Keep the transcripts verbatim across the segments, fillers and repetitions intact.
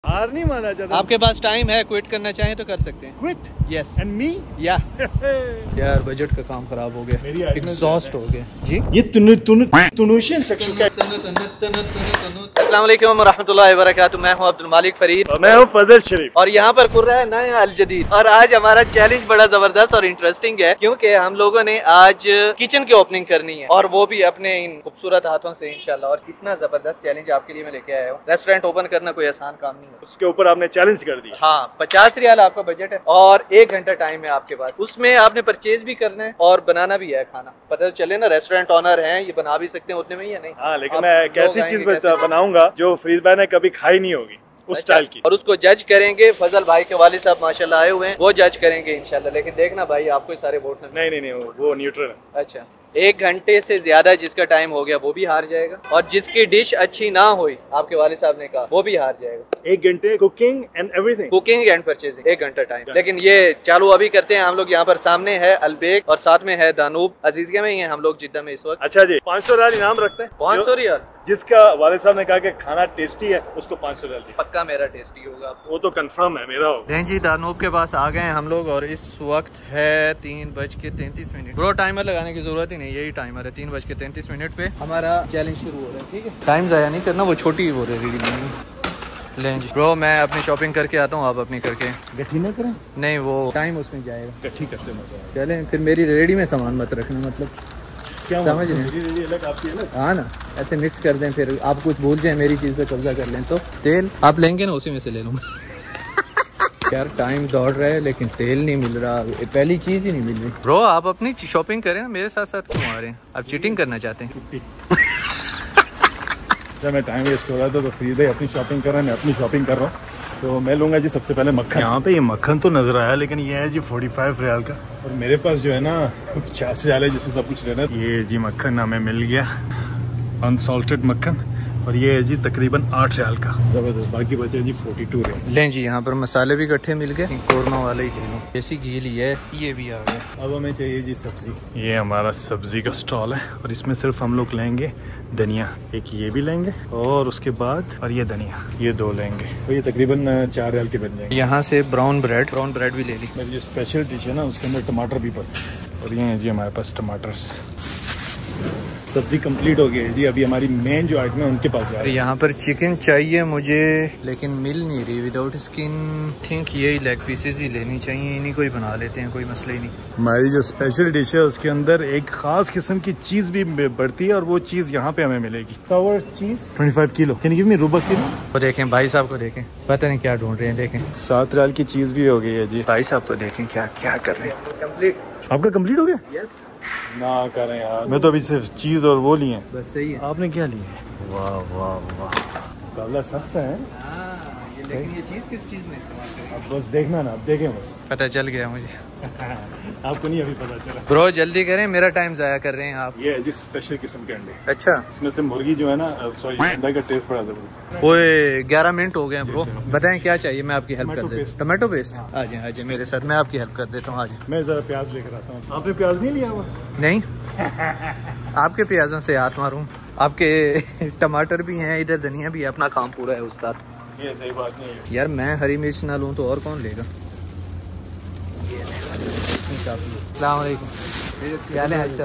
हार नहीं माना जाता। आपके पास टाइम है, क्विट करना चाहें तो कर सकते हैं। क्विट? यस। And me? या यार बजट का काम खराब हो गया, एग्जॉस्ट हो गया जी। ये तुनु तुनु तुनुशियन सेक्शन का। अस्सलाम वालेकुम व रहमतुल्लाहि व बरकातुहू। मैं हूं अब्दुल मालिक फरीद और मैं हूं फजल शरीफ और यहाँ पर खुल रहा है नया अल जदीद। और आज हमारा चैलेंज बड़ा जबरदस्त और इंटरेस्टिंग है, क्योंकि हम लोगों ने आज किचन की ओपनिंग करनी है और वो भी अपने इन खूबसूरत हाथों से इंशाल्लाह। और कितना जबरदस्त चैलेंज आपके लिए मैं लेके आया हूँ। रेस्टोरेंट ओपन करना कोई आसान काम नहीं है। उसके ऊपर आपने चैलेंज कर दिया। हाँ, पचास रियाल आपका बजट है और एक घंटा टाइम है आपके पास। उसमें आपने परचेज भी करना है और बनाना भी है खाना। पता तो चले ना, रेस्टोरेंट ऑनर हैं, ये बना भी सकते हैं उतने में या नहीं। हाँ, लेकिन मैं कैसी चीज बनाऊंगा जो फरीद भाई ने कभी खाई नहीं होगी, उस स्टाइल की। और उसको जज करेंगे फजल भाई के वालिद साहब माशाल्लाह आए हुए हैं, वो जज करेंगे इंशाल्लाह। लेकिन देखना भाई, आपको सारे वोट नहीं नहीं नहीं वो न्यूट्रल है। अच्छा, एक घंटे से ज्यादा जिसका टाइम हो गया वो भी हार जाएगा, और जिसकी डिश अच्छी ना हुई आपके वालिद साहब ने कहा वो भी हार जाएगा। एक घंटे cooking and everything, cooking and purchasing, एक घंटा टाइम। लेकिन ये चालू अभी करते हैं हम लोग। यहाँ पर सामने है अलबेक और साथ में है दानूब। अजीजिया में ही है हम लोग, जिद्दा में इस वक्त। अच्छा जी, पाँच सौ रियाल इनाम रखते हैं। पाँच सौ रियाल जिसका वालिद साहब ने कहा कि खाना टेस्टी है उसको पाँच सौ रियाल। पक्का मेरा टेस्टी होगा, वो तो कंफर्म है मेरा होगा। नहीं जी, दानूब के पास आ गए हैं हम लोग और इस वक्त है तीन बज के तैंतीस मिनट। ब्रो टाइमर लगाने की जरूरत ही नहीं, यही टाइमर है। तीन बज के तैंतीस मिनट पे हमारा चैलेंज शुरू हो रहा है, ठीक है। टाइम जाया नहीं करना, वो छोटी वो रेडी। लें जी ब्रो, मैं अपनी शॉपिंग करके आता हूँ, आप अपनी करके गठी ना करें। नहीं, वो टाइम उसमें जाएगा। गठी करते मजा। चलें फिर, मेरी रेडी में सामान मत रखना, मतलब क्या समझ रहे? मेरी अलग आपकी अलग। हाँ ना, ऐसे मिक्स कर दें, फिर आप कुछ भूल जाए मेरी चीज़ पे कब्जा कर लें। तो तेल आप लेंगे ना, उसी में से ले लूँगा। यार टाइम दौड़ रहा है लेकिन तेल नहीं मिल रहा, पहली चीज़ ही नहीं मिल रही। ब्रो आप अपनी शॉपिंग करें ना, मेरे साथ साथ क्यों आ रहे हैं? आप चीटिंग करना चाहते हैं? जब मैं टाइम वेस्ट हो रहा था तो फरीद भाई अपनी शॉपिंग कर रहा है, मैं अपनी शॉपिंग कर रहा हूँ। तो मैं लूँगा जी सबसे पहले मक्खन। यहाँ पे ये मक्खन तो नजर आया, लेकिन ये है जी पैंतालीस रियाल का। और मेरे पास जो है ना पचास रियाल है, जिसमें सब कुछ लेना है। ये जी मक्खन हमें मिल गया, अनसॉल्टेड मक्खन, और ये है जी तकरीबन आठ रियाल का। जबरदस्त। बाकी बचे जी फोर्टी टू रियाल। लें जी, यहाँ पर मसाले भी इकट्ठे मिल गए, कोरमा वाला ही ले लो। देसी घी लिया है, ये भी आ गया। अब हमें चाहिए जी सब्जी। ये हमारा सब्जी का स्टॉल है और इसमें सिर्फ हम लोग लेंगे धनिया, एक ये भी लेंगे और उसके बाद और ये धनिया, ये दो लेंगे। तो ये तकरीबन चार रियाल के बन जाएंगे। यहाँ से ब्राउन ब्रेड, ब्राउन ब्रेड भी ले ली। मेरी जो स्पेशल डिश है ना उसके अंदर टमाटर भी पड़ते हैं। और ये है जी हमारे पास टमाटर्स। सब्जी कंप्लीट हो गई है जी। अभी हमारी मेन जो आइटम है उनके पास जा रहे हैं। यहाँ पर चिकन चाहिए मुझे, लेकिन मिल नहीं रही विदाउट स्किन। थिंक यही लेग पीसेस ही लेनी चाहिए, इन्हीं को ही बना लेते हैं, कोई मसला ही नहीं। हमारी जो स्पेशल डिश है उसके अंदर एक खास किस्म की चीज भी बढ़ती है और वो चीज यहाँ पे हमें मिलेगी। सावर चीज पच्चीस किलो। कैन यू गिव मी रुबा किलो? वो देखें भाई साहब को, देखें पता नहीं क्या ढूंढ रहे हैं। देखें सात रियाल की चीज भी हो गई है जी। भाई साहब को देखें क्या क्या कर रहे हैं। कंप्लीट। आपका कंप्लीट हो गया? यस। ना करें यार, मैं तो अभी सिर्फ चीज और वो लिए हैं। बस सही है। आपने क्या लिया है? वाह वाह वाह, मुकाबला सख्त है। हाँ, ये लेकिन ये चीज किस चीज में इस्तेमाल करें? अब बस देखना ना, अब देखें बस। पता चल गया मुझे। आपको नहीं अभी पता चला। ब्रो जल्दी करें, मेरा टाइम जाया कर रहे हैं आप। ये है जी स्पेशल किस्म के अंडे। अच्छा, इसमें से मुर्गी जो है ना, सॉरी अंडा का टेस्ट बड़ा जबरदस्त। ओए ग्यारह मिनट हो गए हैं ब्रो, बताएं क्या चाहिए, मैं आपकी हेल्प कर टमाटो देता हूँ। टमाटो पेस्ट, आ जाए आ जाए मेरे साथ, मैं आपकी हेल्प कर देता हूँ। आ जाए। मैं जरा प्याज लेकर आता हूँ। आपने प्याज नहीं लिया हुआ? नहीं, आपके प्याजों से हाथ मारूं? आपके टमाटर भी हैं, इधर धनिया भी है, अपना काम पूरा है उस्ताद। ये सही बात नहीं है यार, मैं हरी मिर्च ना लूँ तो और कौन लेगा? अस्सलाम वालेकुम। क्या हाल है?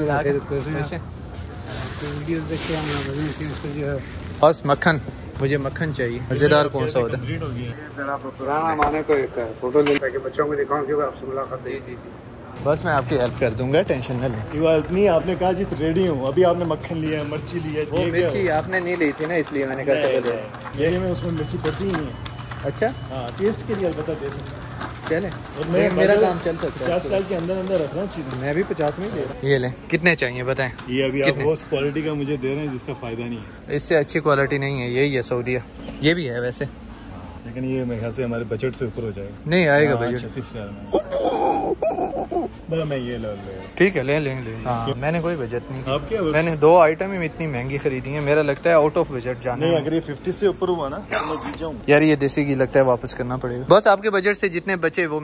बस मक्खन, मुझे मक्खन चाहिए। मजेदार कौन सा होता है? पुराना माने तो एक फोटो ले ताकि बच्चों को दिखाऊं कि आपसे मुलाकात। जी जी जी, बस मैं आपकी हेल्प कर दूंगा, टेंशन न लें। नहीं, आपने कहा जी रेडी हूँ। अभी आपने मक्खन लिया, मिर्ची लिया। वो मिर्ची आपने नहीं ली थी ना, इसलिए मैंने कहा ये में उसमें मिर्ची पड़ती ही नहीं है। अच्छा, हाँ, टेस्ट के लिए अलबत्ता दे सकते हैं। चले, और मैं मेरा काम चल सकता है। पचास साल के अंदर अंदर रख रहा हूँ चीज़। मैं भी पचास में दे रहा हूँ। ये लें, कितने चाहिए बताएं? ये अभी आप वो क्वालिटी का मुझे दे रहे हैं जिसका फायदा नहीं है। इससे अच्छी क्वालिटी नहीं है, यही है सऊदीया। ये भी है वैसे, लेकिन ये मेरे ख्याल से हमारे बजट से ऊपर हो जाएगा। नहीं आएगा बजट। छत्तीस हजार में मैं ये ले लूँगा। ठीक है, ले लेंगे। हाँ, मैंने कोई बजट नहीं। आप क्या? मैंने दो आइटम ही इतनी महंगी खरीदी है, मेरा लगता है आउट ऑफ बजट जाना। नहीं, अगर ये फिफ्टी से ऊपर हुआ ना तो मैं जीत जाऊंगा। यार ये देसी घी लगता है वापस करना पड़ेगा। बस आपके बजट से जितने बचे वो मेरे।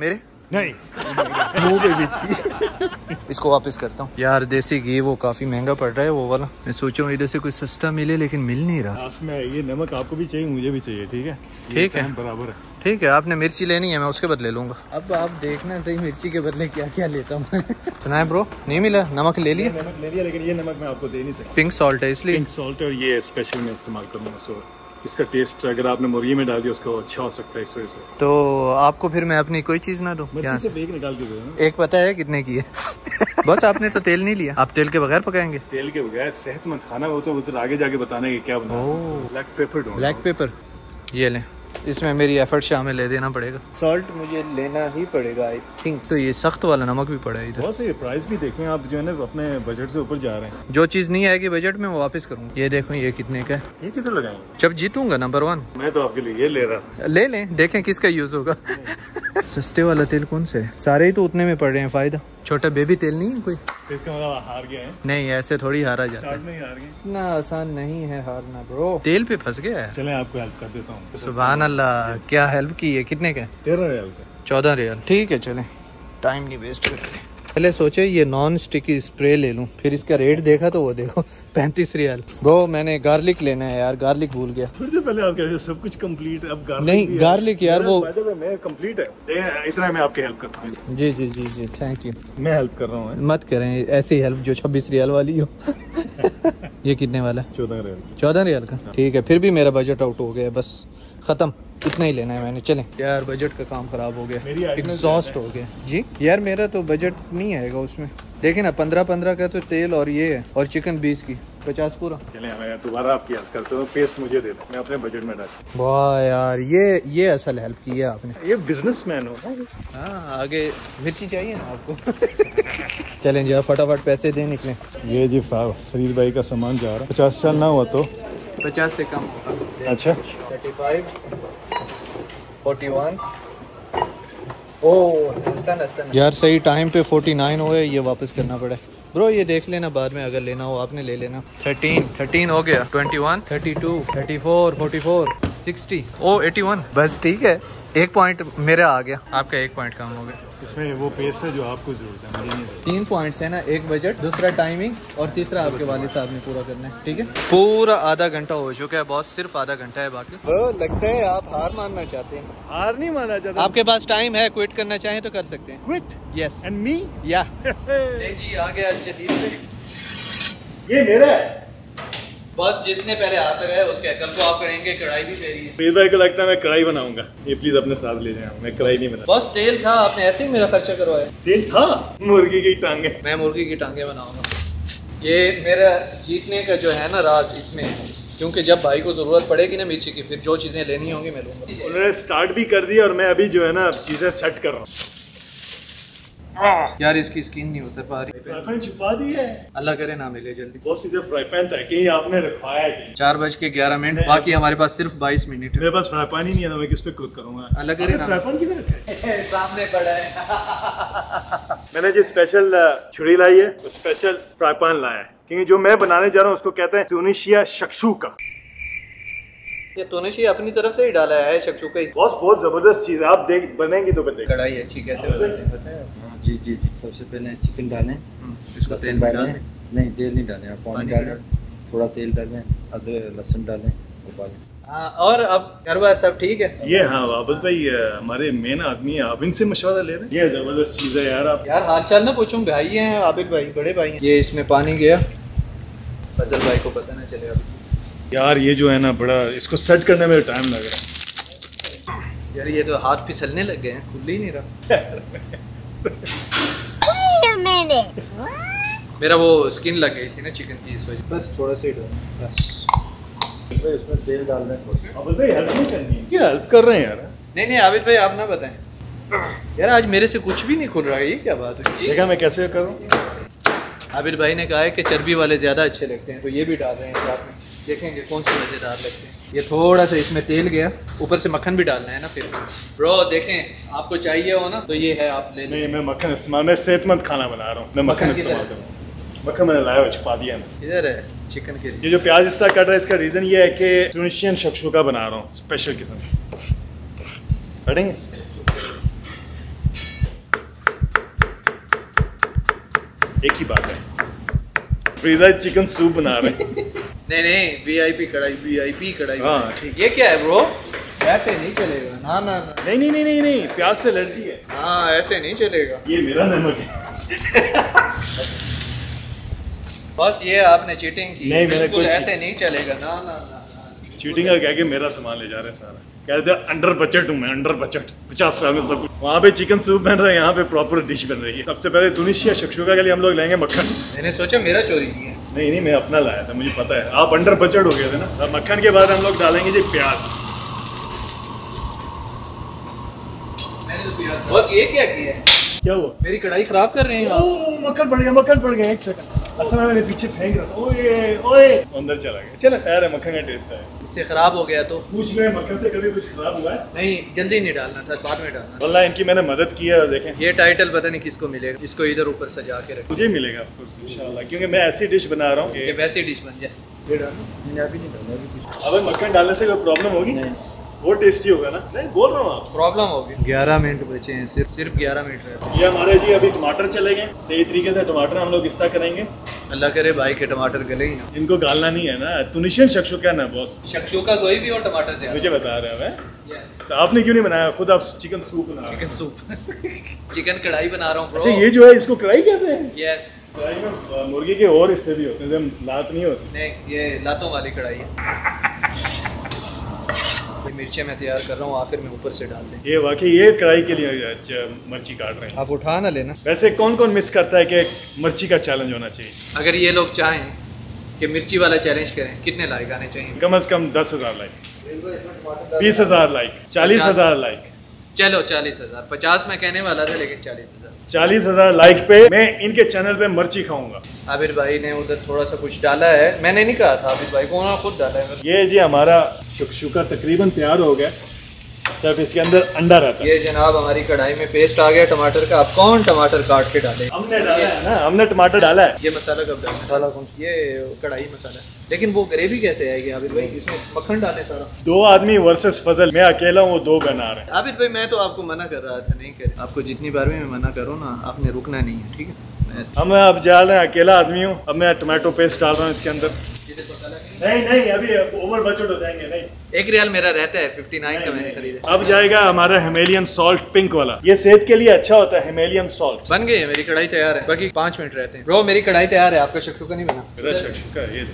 नहीं मुंह पे भी। इसको वापस करता हूँ यार। देसी घी वो काफी महंगा पड़ रहा है वो वाला। मैं सोच रहा हूँ इधर से कोई सस्ता मिले, लेकिन मिल नहीं रहा। में ये नमक आपको भी चाहिए, मुझे भी चाहिए, ठीक है? ठीक है, बराबर है। ठीक है। आपने मिर्ची लेनी है, मैं उसके बदले लूंगा। अब आप देखना सही मिर्ची के बदले क्या क्या लेता हूँ। सुना है ब्रो, नहीं मिला? नमक ले लिया? नमक ले लिया, लेकिन ये नमक मैं आपको दे नहीं सकता। पिंक सॉल्ट है इसलिए। पिंक सॉल्ट और ये स्पेशल मैं इस्तेमाल करूँगा। सो इसका टेस्ट अगर आपने मुर्गी में डाल दिया उसका अच्छा हो सकता है इस वजह से। तो आपको फिर मैं अपनी कोई चीज ना दूं? सिर्फ एक निकाल के दो। एक पता है कितने की है? बस आपने तो तेल नहीं लिया। आप तेल के बगैर पकाएंगे? तेल के बगैर सेहतमंद खाना हो तो उधर आगे जाके बताने की क्या बना। Black pepper. ब्लैक पेपर ये लें, इसमें मेरी एफर्ट शामिल है, देना पड़ेगा। सॉल्ट मुझे लेना ही पड़ेगा आई थिंक। तो ये सख्त वाला नमक भी पड़ा है इधर। बहुत सही प्राइस भी देखें आप, जो है ना अपने बजट से ऊपर जा रहे हैं। जो चीज नहीं आएगी बजट में वो वापस करूँगा। ये देखो ये कितने का है। ये किधर लगाएंगे? जब जीतूंगा नंबर वन। मैं तो आपके लिए ये ले रहा था। ले लें, देखें किसका यूज होगा। सस्ते वाला तेल कौन सा है? सारे ही तो उतने में पड़ रहे हैं। फायदा छोटा बेबी तेल नहीं है कोई? इसका मतलब हार गया है? नहीं, ऐसे थोड़ी हारा जाता है। नहीं हार गए। इतना आसान नहीं है हारना ब्रो। तेल पे फंस गया है। चले आपको हेल्प कर देता हूँ। सुभान अल्लाह, क्या हेल्प की है? कितने का? तेरह रियाल का। चौदह रियाल। ठीक है चले, टाइम नहीं वेस्ट करते। पहले सोचे ये नॉन स्टिकी स्प्रे ले लूं, फिर इसका रेट देखा तो वो देखो पैंतीस रियाल। ब्रो मैंने गार्लिक लेना है यार, गार्लिक भूल गया। थोड़ी देर पहले आप कह रहे थे सब कुछ कंप्लीट है, अब गार्लिक नहीं गार्लिक यार वो मैं कंप्लीट है। इतना मैं आपकी हेल्प करता हूँ। जी जी जी जी थैंक यू। मैं हेल्प कर रहा हूँ। मत करें ऐसी हेल्प जो छब्बीस रियाल वाली हो। ये कितने वाला? चौदह रियाल। चौदह रियाल का ठीक है। फिर भी मेरा बजट आउट हो गया, बस खत्म। इतना ही लेना है मैंने। चलें यार, बजट का काम खराब हो गया, एग्जॉस्ट हो गया जी। यार मेरा तो बजट नहीं आएगा उसमें। देखिए ना, पंद्रह पंद्रह का तो तेल और ये है, और चिकन बीस की, पचास पूरा। चलें मैं दोबारा आपकी हेल्प करता हूँ। पेस्ट मुझे दे दो, मैं अपने बजट में डाल। वाह यार, ये ये असल हेल्प की है आपने। ये बिजनेसमैन हो। हाँ, आगे मिर्ची चाहिए ना आपको। चलें जी, फटाफट पैसे दे निकले। ये जी फरीद भाई का सामान जा रहा है। पचास साल ना हुआ तो पचास से कम होगा। अच्छा, thirty five, forty one. Oh यार सही टाइम पे फोर्टी नाइन हो गए, ये वापस करना पड़ा। ब्रो ये देख लेना, बाद में अगर लेना हो आपने ले लेना। थर्टीन थर्टीन हो गया, twenty one, thirty two, thirty four, forty four, sixty, oh eighty one. बस ठीक है, एक पॉइंट मेरा आ गया, आपका एक पॉइंट कम हो गया। इसमें वो पेस्ट है जो आपको जरूरत है, मुझे नहीं। तीन पॉइंट्स है ना, एक बजट, दूसरा टाइमिंग, और तीसरा आपके वाले साहब ने पूरा करना है। ठीक है, पूरा आधा घंटा हो चुका है बॉस, सिर्फ आधा घंटा है बाकी। तो लगता है आप हार मानना चाहते हैं। हार नहीं माना चाहता। आपके पास टाइम है, क्विट करना चाहें तो कर सकते हैं। क्विट? यस। And me? या जी आ गया जदीद। ये मेरा है बस, जिसने पहले हाथ लगाया उसके कल को आप करेंगे। कढ़ाई भी मेरी है। फरीद भाई को लगता है मैं कढ़ाई बनाऊंगा, ये प्लीज अपने साथ ले जाए। मैं कढ़ाई नहीं बना। बस तेल था, आपने ऐसे ही मेरा खर्चा करवाया। तेल था? मुर्गी की टांगे। मैं मुर्गी की टांगे बनाऊंगा। ये मेरा जीतने का जो है ना राज इसमें है, क्योंकि जब भाई को जरूरत पड़ेगी ना मिर्ची की, फिर जो चीजें लेनी होंगी मैं लूंगा। उन्होंने स्टार्ट भी कर दिया और मैं अभी जो है ना चीजें सेट कर रहा हूँ। यार इसकी स्किन नहीं उतर पा रही। फ्राई पैन छुपा दी है, अल्लाह करे ना मिले जल्दी। बहुत सीधे फ्राई पैन था, कहीं आपने रखवाया है। चार बज के ग्यारह मिनट बाकी, हमारे पास सिर्फ बाईस मिनट है। मेरे पास फ्राई पैन ही नहीं है, तो मैं किस पे कुक करूंगा। अल्लाह करे ना। फ्राई पैन किधर रखा है? सामने पड़ा है। मैंने जो स्पेशल छुरी लाई है, स्पेशल फ्राई पैन लाया है, क्योंकि जो मैं बनाने जा रहा हूँ उसको कहते हैं ट्यूनीशिया शक्शूका। ये तूने अपनी तरफ से ही डाला है शक्शूका ही। बहुत बहुत जबरदस्त चीज है, आप देख बनेगी तो बनेगी। कढ़ाई अच्छी कैसे बनाते हैं? जी जी जी सबसे पहले चिकन डालें, इसको तेल डालें। नहीं तेल नहीं डालें, आप पानी डालें, थोड़ा तेल डालें, अदरक लहसुन डालें, उबालें। हाँ, और अब घर बार सब ठीक है? ये हाँ आबिद भाई हमारे मेन आदमी है, आप इनसे मशवरा ले रहे हैं। ये जबरदस्त चीज है यार। आप यार हाल चाल ना पूछूं, भाई हैं आबिद भाई, बड़े भाई हैं। ये इसमें पानी गया, फजल भाई को पता ना चले। अभी यार ये जो है ना बड़ा, इसको सेट करने में टाइम लग रहा है यार। ये तो हाथ फिसलने लग गए हैं, खुल ही नहीं रहा। मेरा वो स्किन लग गई थी ना चिकन की, इस वजह। बस थोड़ा सा ही डाल, बस इसमें तेल डाल दें। आबिद भाई हेल्प नहीं करनी है क्या? हेल्प कर रहे हैं यार। नहीं नहीं आबिद भाई आप ना बताएं यार, आज मेरे से कुछ भी नहीं खुल रहा है, ये क्या बात है? देखा मैं कैसे कर रहा हूँ। आबिद भाई ने कहा है कि चर्बी वाले ज्यादा अच्छे लगते हैं, तो ये भी डाल रहे हैं साथ में, देखेंगे कौन से मजेदार लगते हैं। ये थोड़ा सा इसमें तेल गया, ऊपर से मक्खन भी डालना है ना फिर। ब्रो देखें, आपको चाहिए हो ना तो ये है, आप ले लें। नहीं मैं मक्खन इस्तेमाल, मैं सेहतमंद खाना बना रहा हूँ, मैं मक्खन इस्तेमाल कर रहा हूँ। मक्खन मैंने लाया हुआ, छुपा दिया मैं। इधर है चिकन के लिए। ये जो प्याज हिस्सा कट रहा है, इसका रीजन ये है कि ट्यूनीशियन शक्शूका बना रहा हूँ, स्पेशल किस्म। कटेंगे एक ही बात है, फ्रीदा चिकन सूप बना रहे हैं। नहीं नहीं, वीआईपी कढ़ाई, वीआईपी कढ़ाई। हाँ ठीक। ये क्या है ब्रो? ऐसे नहीं चलेगा। ना ना ना, नहीं नहीं नहीं नहीं नहीं, प्याज से एलर्जी है। हाँ ऐसे नहीं चलेगा। ये मेरा नमक है। बस ये आपने चीटिंग की। नहीं, मैंने बिल्कुल कोई ऐसे नहीं चलेगा। ना ना ना, ना। चीटिंग का कह के मेरा सामान ले जा रहे हैं सारा। कह रहे थे अंडर बजट हूँ मैं, अंडर बजट, पचास साल में सब कुछ। वहाँ पे चिकन सूप बन रहा है, यहाँ पे प्रॉपर डिश बन रही है। सबसे पहले तुनिशिया शक्शुका के लिए हम लोग लेंगे मक्खन। मैंने सोचा मेरा चोरी किया। नहीं नहीं, मैं अपना लाया था, मुझे पता है आप अंडर बजट हो गए थे ना। अब मक्खन के बाद हम लोग डालेंगे जी प्याज। बस ये क्या किया है? क्या हुआ? मेरी कढ़ाई खराब कर रहे हैं आप। ओह, मक्खन पड़ गया, मक्खन पड़ गया। एक सेकंड, असल में मैंने पीछे फेंक रहा था। ओए ओए, अंदर चला गया। चलो खैर है, मक्खन का टेस्ट है। इससे खराब हो गया तो पूछ ले, मक्खन से कभी कुछ खराब हुआ है? नहीं, जल्दी नहीं डालना था, बाद में डालना। वल्लाह इनकी मैंने मदद की है। देखें, ये टाइटल पता नहीं किसको मिलेगा, इसको इधर ऊपर सजा के रखो। मुझे मिलेगा ऑफ कोर्स इंशाल्लाह, क्योंकि मैं ऐसी डिश बना रहा हूँ ये कि वैसी डिश बन जाए। ये डालो। मैंने अभी नहीं डाला, अभी कुछ अब मक्खन डालने से कोई प्रॉब्लम होगी? नहीं। वो टेस्टी होगा ना? नहीं बोल रहा हूँ आप। प्रॉब्लम होगी। ग्यारह मिनट बचे हैं, सिर्फ सिर्फ ग्यारह मिनट रहे। ये हमारे जी अभी टमाटर चले गए। सही तरीके से टमाटर हम लोग इस तरह करेंगे। अल्लाह करे भाई के टमाटर गले ही ना। इनको गालना नहीं है ना, तुनिशियन शक्शुका ना बॉस। शक्शुका कोई भी हो, टमाटर से। मुझे बता रहे हैं मैं। Yes. तो आपने क्यों नहीं बनाया खुद? आप चिकन सूप बना रहे हैं। Chicken soup. चिकन कढ़ाई बना रहा हूँ ब्रो। अच्छा, ये जो है इसको कढ़ाई कहते हैं? यस। कढ़ाई में मुर्गी के और हिस्से भी होते हैं, जब लात नहीं होती। नहीं, ये लातों वाली कढ़ाई है। ये मिर्चें मैं तैयार कर रहा हूँ, आखिर में ऊपर से डाल दें। ये वाकई ये कढ़ाई के लिए अच्छा, मिर्ची काट रहे हैं। आप उठा ना लेना। वैसे कौन कौन मिस करता है कि मिर्ची का चैलेंज होना चाहिए? अगर ये लोग चाहें कि मिर्ची वाला चैलेंज करें, कितने लाइक आने चाहिए? कम से कम दस हजार लाइक, बीस हजार लाइक, चालीस हजार लाइक। चलो चालीस हजार। पचास में कहने वाला था, लेकिन चालीस हजार। चालीस हजार लाइक पे मैं इनके चैनल पे मिर्ची खाऊंगा। आबिद भाई ने उधर थोड़ा सा कुछ डाला है, मैंने नहीं कहा था। आबिद भाई को उन्होंने खुद डाला है। ये जी हमारा शक्शुका तकरीबन तैयार हो गया। सिर्फ इसके अंदर अंडा रहता है। ये जनाब हमारी कढ़ाई में पेस्ट आ गया टमाटर का। आप कौन टमाटर काट के डाले? हमने डाला है ना, हमने टमाटर डाला है। ये मसाला कब डालना? मसाला कौन? ये कढ़ाई मसाला है। लेकिन वो ग्रेवी कैसे आएगी आबिद भाई? इसमें मक्खन डाले सारा। दो आदमी वर्सेस फजल, मैं अकेला हूँ, वो दो बना रहे हैं। आबिद भाई मैं तो आपको मना कर रहा था, नहीं करे। आपको जितनी बार भी मैं मना करूँ ना, आपने रुकना नहीं है, ठीक है? हम अब जा रहे हैं, अकेला आदमी हूँ। अब मैं टमाटो पेस्ट डाल रहा हूँ इसके अंदर। नहीं नहीं, अभी ओवर बजट हो जाएंगे। नहीं, एक रियाल मेरा रहता है, फिफ्टी नाइन का मैंने खरीदा। अब जाएगा हमारा हिमालयन सॉल्ट पिंक वाला। ये सेहत के लिए अच्छा होता है, हिमालयन सॉल्ट। बन गई है मेरी कढ़ाई, तैयार है। बाकी पाँच मिनट रहते हैं। ब्रो मेरी कढ़ाई तैयार है, आपका शक्शुका नहीं बना। मेरा शक्शुका ये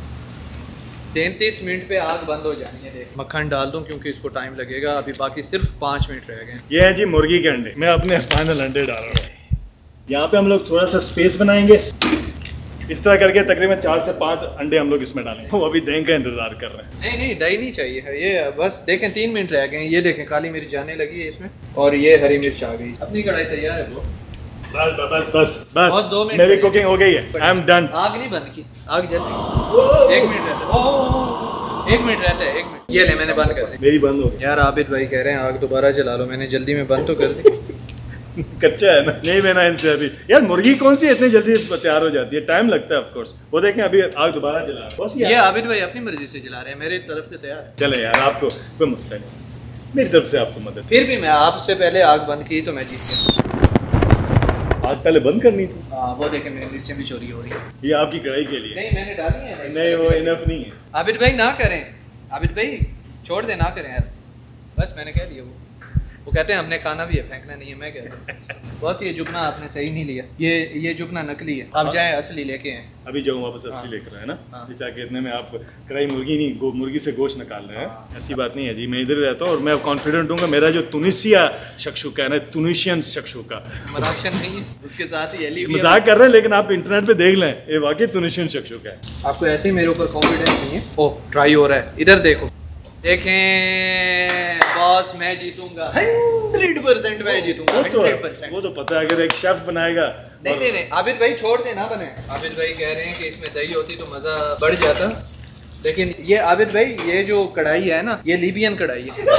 तैंतीस मिनट पे आग बंद हो जानी है। देख मक्खन डाल दूं क्योंकि इसको टाइम लगेगा। अभी बाकी सिर्फ पाँच मिनट रह गए। ये है जी मुर्गी के अंडे। मैं अपने फाइनल अंडे डाल रहा हूँ। यहाँ पे हम लोग थोड़ा सा स्पेस बनाएंगे, इस तरह करके तकरीबन चार से पांच अंडे हम लोग इसमें डालेंगे। वो अभी दही का इंतजार कर रहे हैं। नहीं नहीं, दही नहीं चाहिए है। ये बस देखें तीन मिनट रह गए। ये देखें काली मिर्च जाने लगी है इसमें, और ये हरी मिर्च आ गई। अपनी कढ़ाई तैयार है ब्रो। बस बस बस बस, बस दो मिनट मेरी कुकिंग हो गई है। I am done. आग नहीं बंद की, आग जल रही। एक मिनट रहता है, एक मिनट रहता है, एक मिनट। ये ले मैंने बंद कर दी। मेरी बंद हो गई यार आबिद भाई कह रहे हैं आग दोबारा जला लो, मैंने जल्दी में बंद तो कर दी। कच्चा है ना, नहीं बना इनसे अभी। यार मुर्गी कौन सी इतनी जल्दी तैयार हो जाती है? टाइम लगता है ऑफ कोर्स। वो देखें अभी आग दोबारा जला रहा है। बस ये आबिद भाई अपनी मर्जी से जला रहे हैं, मेरी तरफ से तैयार है। चले यार, आपको कोई मसला नहीं, मेरी तरफ से आपको मदद। फिर भी मैं आपसे पहले आग बंद की तो मैं जीत गया। आग पहले बंद करनी थी। हाँ वो देखें मेरी मिर्चें भी चोरी हो रही है। ये आपकी कढ़ाई के लिए नहीं मैंने डाली है। नहीं, वो इनफ नहीं है। आबिद भाई ना करें, आबिद भाई छोड़ दे, ना करें यार। बस मैंने कह लिया। वो वो कहते हैं हमने खाना भी है, फेंकना नहीं है। मैं कहता हूँ बस ये जुबना आपने सही नहीं लिया। ये ये जुबना नकली है। आप जाएं असली लेके आए। अभी जाऊँ वापस असली लेकर आए ना। हाँ। ये जाके इतने में आप कढ़ाई मुर्गी नहीं, गो, मुर्गी से गोश्त निकाल रहे हैं। ऐसी बात नहीं है जी, मैं इधर रहता हूँ और मैं कॉन्फिडेंट हूँ कि मेरा जो तुनिसिया शक्शुका है ना, तुनिशियन शक्शुका, मजाक नहीं, उसके साथ ही मजाक कर रहे हैं, लेकिन आप इंटरनेट पे देख लें, ये वाकई तुनिशियन शक्शुका है। आपको ऐसे ही मेरे ऊपर कॉन्फिडेंस नहीं है। ओह ट्राई हो रहा है, इधर देखो। देखें बॉस, मैं जीतूंगा हंड्रेड परसेंट। मैं जीतूंगा वो तो हंड्रेड परसेंट। वो तो पता है, अगर एक शेफ बनाएगा। नहीं नहीं नहीं, आबिद भाई छोड़ दे, ना बने। आबिद भाई कह रहे हैं कि इसमें दही होती तो मजा बढ़ जाता, लेकिन ये आबिद भाई ये जो कढ़ाई है ना, ये लीबियन कढ़ाई है।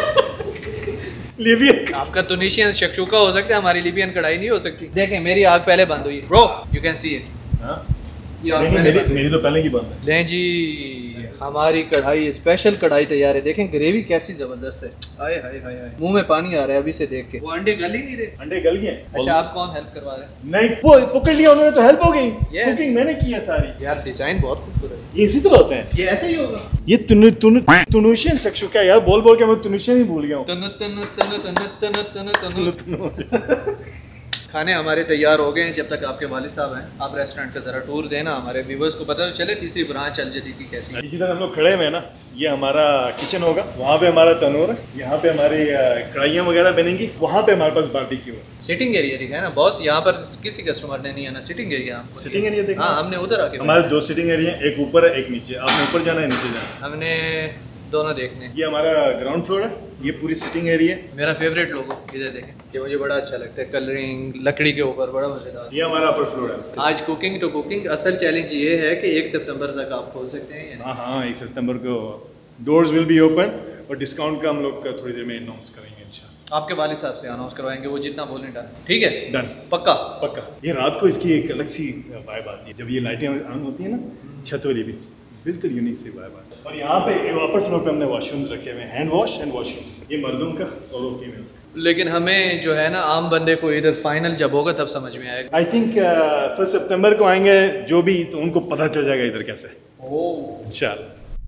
लीबियन? आपका तुनिशियन शक्शुका हो सकता है, हमारी लीबियन कढ़ाई नहीं हो सकती। देखें मेरी आग पहले बंद हुई bro, you can see it. हाँ? ये आग नहीं, पहले मेरी, बंद हुई। मेरी तो पहले की बंद है। लें जी हमारी कढ़ाई स्पेशल कढ़ाई तैयार है। देखें ग्रेवी कैसी जबरदस्त है। हाय हाय हाय हाय, मुंह में पानी आ रहा है अभी से देख के। वो अंडे गल ही नहीं रहे। अंडे गल गए। अच्छा आप कौन हेल्प करवा रहे हैं? नहीं वो पकड़ लिया उन्होंने तो हेल्प हो गई। yes. कुकिंग मैंने की है सारी। यार डिजाइन बहुत खूबसूरत है। ये इसी तरह होते हैं। ये ऐसे ही होगा। ये तुनु तुनु तुनुशियन शक्शुका यार, बोल बोल के मैं तुनुशियन ही भूल गया हूँ। तनु तनु तनु तनु तनु तनु तनु। खाने हमारे तैयार हो गए हैं। जब तक आपके वालिद साहब हैं, आप रेस्टोरेंट का जरा टूर देना, हमारे व्यूवर्स को पता तो चले तीसरी ब्रांच अल जदीद की कैसी है। जिधर हम लोग खड़े हुए हैं ना, ये हमारा किचन होगा। वहाँ पे हमारा तनूर है, यहाँ पे हमारी कढ़ाइयाँ वगैरह बनेंगी, वहाँ पे हमारे पास बारबेक्यू है। सिटिंग एरिया दिखा है ना बॉस, यहाँ पर किसी कस्टमर ने नहीं आना। सिटिंग एरिया सिटिंग एरिया देखा। हाँ हमने उधर आके हमारे दो सिटिंग एरिया, एक ऊपर है एक नीचे। आपने ऊपर जाना है नीचे जाना है? हमने दोनों देखने। ये हमारा ग्राउंड फ्लोर है, ये पूरी सिटिंग एरिया है। मेरा फेवरेट लोगो इधर देखें, कि मुझे बड़ा अच्छा लगता है। कलरिंग लकड़ी के ऊपर बड़ा मजेदार। ये हमारा अपर फ्लोर है। आज कुकिंग टू कुकिंग। असल चैलेंज ये है कि एक सितंबर तक आप खोल सकते हैं या नहीं? हाँ हाँ, एक सितंबर को डोर्स विल बी ओपन और डिस्काउंट का हम लोग थोड़ी देर में अनाउंस करेंगे इंशाल्लाह। आपके वालिद साहब से अनाउंस करवाएंगे, वो जितना बोलें डन। ठीक है डन, पक्का पक्का। ये रात को इसकी एक अलग सी वाइब आती है जब ये लाइटें ऑन होती है ना, छत वाली भी बिल्कुल यूनिक सी वाइब आती है। और यहाँ पे अपर फ्लोर पे हमने वॉशरूम्स रखे हुए हैं, हैंड वॉश एंड वॉशरूम्स। ये मर्दों का और वो फीमेल्स का। लेकिन हमें जो है ना आम बंदे को इधर फाइनल जब होगा तब समझ में आएगा। आई थिंक फर्स्ट सितंबर को आएंगे जो भी, तो उनको पता चल जाएगा इधर कैसे। ओह चल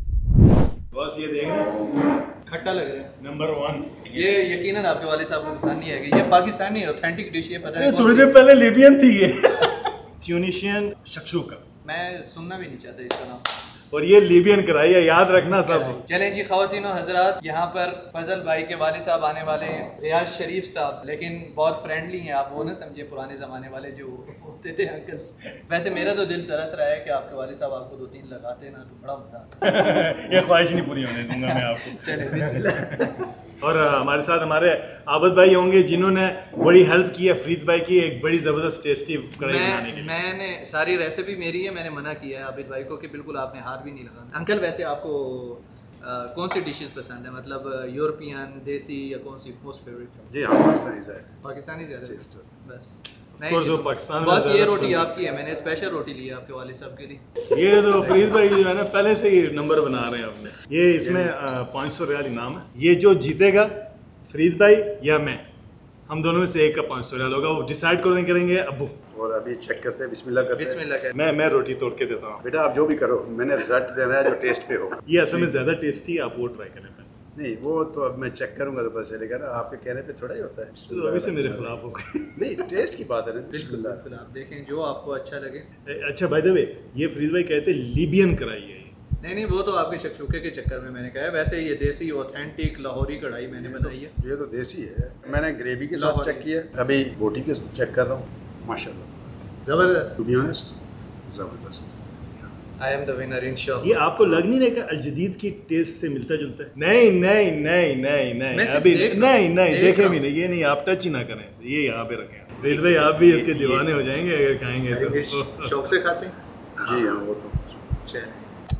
बस ये देख रहे खट्टा लग रहा है नंबर वन। ये यकीनन आपके वाले साहब को पसंद नहीं आएगी। ये पाकिस्तानी ऑथेंटिक डिश, ये पता ये नहीं थोड़ी देर पहले लिबियन थी ये। ट्यूनिशियन शक्शुका। मैं सुनना भी नहीं चाहता इसका नाम। और ये लिबियन कढ़ाई है, याद रखना सब। चलें जी ख़वातीन और हजरात, यहाँ पर फजल भाई के वालिद साहब आने वाले हैं, रियाज शरीफ साहब, लेकिन बहुत फ्रेंडली हैं। आप वो ना समझे पुराने ज़माने वाले जो होते थे अंकल्स। वैसे मेरा तो दिल तरस रहा है कि आपके वालिद साहब आपको दो तीन लगाते ना तो बड़ा मजा आता। ये ख्वाहिश नहीं पूरी होने दूंगा मैं आपको। चले बिस्मिल्लाह। और हमारे साथ हमारे आबिद भाई होंगे जिन्होंने बड़ी हेल्प की है फरीद भाई की एक बड़ी जबरदस्त टेस्टी कढ़ाई बनाने के लिए। मैंने सारी रेसिपी मेरी है, मैंने मना किया है आबिद भाई को कि बिल्कुल आपने हाथ भी नहीं लगाना। अंकल वैसे आपको आ, कौन सी डिशेस पसंद है, मतलब यूरोपियन, देसी या कौन सी मोस्ट फेवरेट? जी हाँ, पाकिस्तानी है। पाकिस्तानी ज़्यादा बस। Of वो पाकिस्तान बस ये रोटी आपकी है, मैंने स्पेशल रोटी ली है आपके वाले साहब के लिए। ये तो फरीद भाई जो है ना पहले से ही नंबर बना रहे हैं अपने। ये इसमें पाँच सौ रियाल इनाम है। ये जो जीतेगा फरीद भाई या मैं, हम दोनों में से एक का पाँच सौ रियाल होगा। वो डिसाइड करेंगे करेंगे अब्बू। और अभी चेक करते हैं, बिस्मिल्लाह करते हैं। बिस्मिल्लाह कर। मैं मैं रोटी तोड़ के देता हूँ। बेटा आप जो भी करो, मैंने रिजल्ट देना है जो टेस्ट पे होगा। ये असल में ज्यादा टेस्टी है, आप वो ट्राई करें। नहीं वो तो अब मैं चेक करूंगा तो पता चलेगा ना, आपके कहने पे थोड़ा ही होता है। तो अभी से मेरे खिलाफ हो गए। नहीं टेस्ट की बात है ना। बिल्कुल बिल्कुल, आप देखें जो आपको अच्छा लगे। अच्छा भाई द वे, ये फरीद भाई कहते हैं लीबियन कढ़ाई है। नहीं नहीं, वो तो आपके शक्शुके के चक्कर में मैंने कहा है। वैसे ये देसी ऑथेंटिक लाहौरी कढ़ाई मैंने बनाई है। ये तो देसी है। मैंने ग्रेवी के साथ चेक किया, अभी बोटी के चेक कर रहा हूँ। माशाल्लाह जबरदस्त, टू बी ऑनेस्ट जबरदस्त। आई एम द विनर इंशाल्लाह। ये आपको लग नहीं रहा अल जदीद की टेस्ट से मिलता जुलता है? नहीं नहीं नहीं नहीं नहीं अभी नहीं नहीं देखे भी नहीं। ये नहीं, आप टच ही ना करें, ये यहाँ पे रखें। फरीद भाई आप भी इसके दीवाने हो जाएंगे अगर खाएंगे तो। शौक से खाते हैं? जी हाँ वो तो। चलिए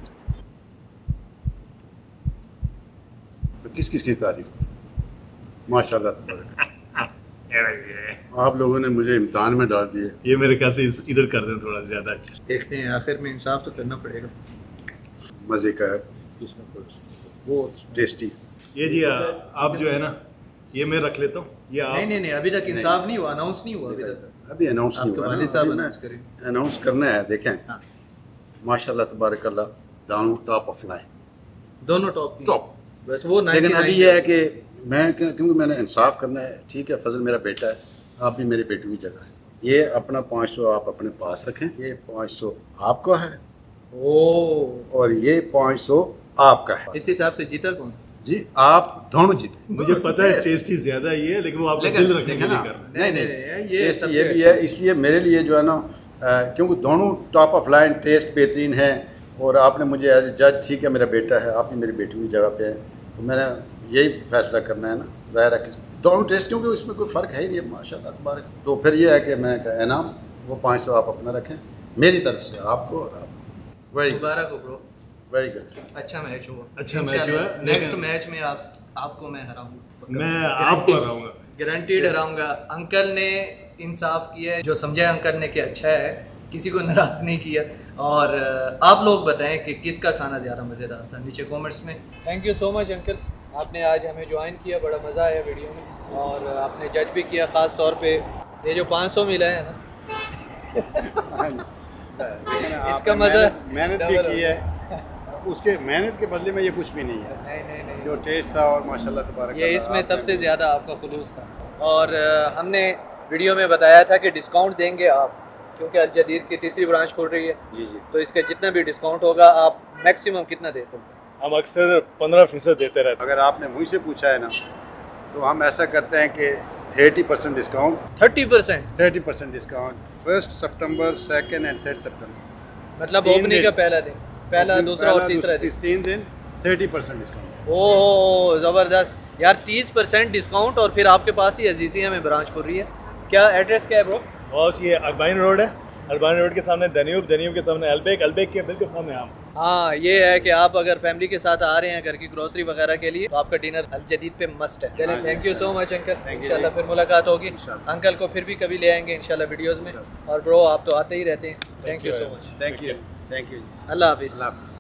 किस किस की तारीफ करूं? माशाल्लाह तबारक। आप लोगों ने मुझे इम्तिहान में डाल दिए। ये मेरे ख्याल से इधर कर दें थोड़ा ज्यादा अच्छा। देखते हैं, आखिर में इंसाफ तो करना पड़ेगा। मजे का है, वो टेस्टी। ये जी आप जो है ना, ये मैं रख लेता हूँ। ये आप नहीं नहीं नहीं, अभी तक इंसाफ नहीं हुआ, अनाउंस नहीं हुआ अभी तक। अभी अनाउंस नहीं हुआ, वालिद साहब अनाउंस करें। अनाउंस करना है। देखें माशाल्लाह तबारक अल्लाह, डाउन टॉप ऑफ लाइन, दोनों टॉप टॉप। बस वो लेकिन अभी ये है कि मैं क्योंकि मैंने इंसाफ करना है। ठीक है, फजल मेरा बेटा है, आप भी मेरी बेटी की जगह है। ये अपना पाँच सौ आप अपने पास रखें, ये पाँच सौ आपका है ओ, और ये पाँच सौ आपका है। इस हिसाब से जीता कौन? जी आप दोनों जीते। मुझे पता है टेस्टी ज्यादा ये है, लेकिन वो आपको दिल रखने के लिए कर रहे हैं। नहीं नहीं, नहीं, ये टेस्ट सबसे ये भी है। इसलिए मेरे लिए जो है ना, क्योंकि दोनों टॉप ऑफ लाइन टेस्ट बेहतरीन है, और आपने मुझे एज ए जज, ठीक है मेरा बेटा है, आप भी मेरी बेटी की जगह पे है, तो मैंने यही फैसला करना है ना। ज़ाहिर है कि दोनों टेस्ट, क्योंकि उसमें कोई फ़र्क है ही नहीं माशाल्लाह तबारक। तो फिर ये है कि मैं इनाम वो पाँच सौ आप अपना रखें मेरी तरफ से, आपको और आपको। वेरी मुबारक हो ब्रो, वेरी गुड। अच्छा मैच हुआ। अच्छा मैच हुआ। नेक्स्ट मैच में आप आपको मैं हराऊंगा, मैं आपको हराऊंगा, गारंटीड हराऊंगा। अंकल ने इंसाफ किया है, जो समझे अंकल ने कि अच्छा है किसी को नाराज़ नहीं किया। और आप लोग बताएं कि किसका खाना ज़्यादा मज़ेदार था नीचे कमेंट्स में। Thank you so much uncle, आपने आज हमें ज्वाइन किया, बड़ा मज़ा आया वीडियो में और आपने जज भी किया। ख़ास तौर पे ये जो पाँच सौ मिला है ना इसका मज़ा मेहनत भी की है, उसके मेहनत के बदले में ये कुछ भी नहीं है। नहीं नहीं नहीं जो टेस्ट था और माशाल्लाह तबारक ये अल्लाह, इसमें आपने सबसे भी- ज़्यादा आपका खुलूस था। और अ, हमने वीडियो में बताया था कि डिस्काउंट देंगे आप, क्योंकि अल जदीद की तीसरी ब्रांच खुल रही है, जी जी तो इसका जितना भी डिस्काउंट होगा आप मैक्सिमम कितना दे सकते हैं? हम अक्सर पंद्रह फीसद देते रहते अगर आपने मुझसे पूछा है ना तो हम ऐसा करते हैं कि thirty percent discount thirty percent thirty percent discount first सितंबर, सेकंड एंड थर्ड सितंबर, मतलब तीन ओपनिंग दिन। का पहला दिन, पहला दूसरा और तीसरा दिन। तीन दिन थर्टी परसेंट डिस्काउंट। ओह ज़बरदस्त यार, तीस परसेंट डिस्काउंट और फिर आपके पास ही अजीज़िया में ब्रांच खुल रही है। क्या एड्रेस क्या है ब्रो? हैं। और ये अरबाइन रोड है, अरबाइन रोड के सामने दन्यूब, दन्यूब के सामने अलबेक, अलबेक के बिल्कुल सामने हम। हाँ, ये है कि आप अगर फैमिली के साथ आ रहे हैं घर की ग्रोसरी वगैरह के लिए तो आपका डिनर अल जदीद पे मस्ट है। चलिए, thank you so much uncle, इंशाल्लाह फिर मुलाकात होगी। अंकल को फिर भी कभी ले आएंगे इंशाल्लाह वीडियोस में। और ब्रो आप तो आते ही रहते हैं। Thank you so much, thank you thank you अल्लाह हाफिज़।